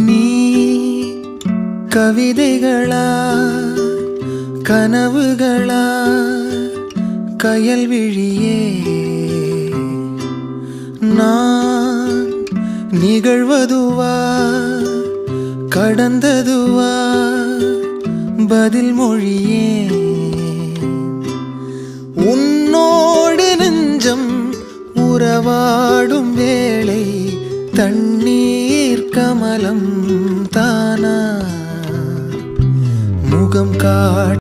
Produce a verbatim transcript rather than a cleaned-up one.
நீ கவிதைகளா கனவுகளா கயல்விழியே நான் நிகழ்வதுவா கடந்ததுவா பதில் மொழியே உன்னோடு நெஞ்சம் உறவாடும் வேளை தண்ணீர் கமலம் தானா முகம் காட்ட